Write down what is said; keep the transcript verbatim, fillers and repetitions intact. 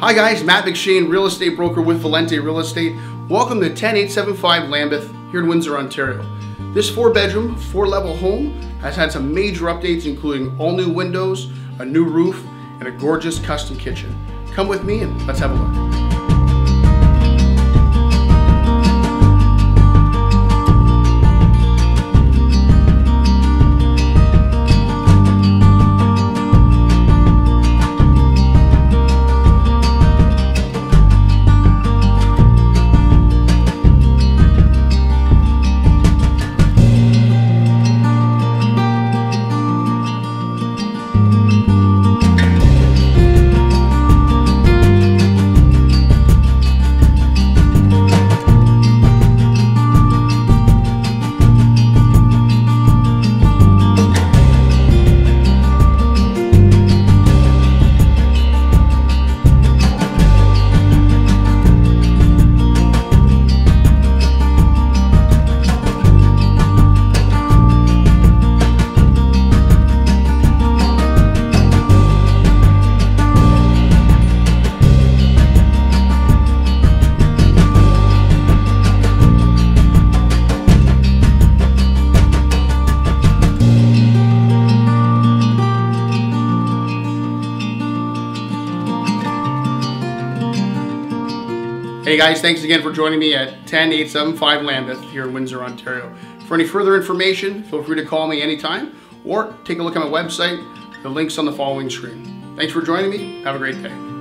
Hi guys, Matt McShane, real estate broker with Valente Real Estate. Welcome to ten eight seven five Lambeth here in Windsor, Ontario. This four bedroom, four level home has had some major updates, including all new windows, a new roof, and a gorgeous custom kitchen. Come with me and let's have a look. Hey guys, thanks again for joining me at ten eight seven five Lambeth here in Windsor, Ontario. For any further information, feel free to call me anytime or take a look at my website. The link's on the following screen. Thanks for joining me. Have a great day.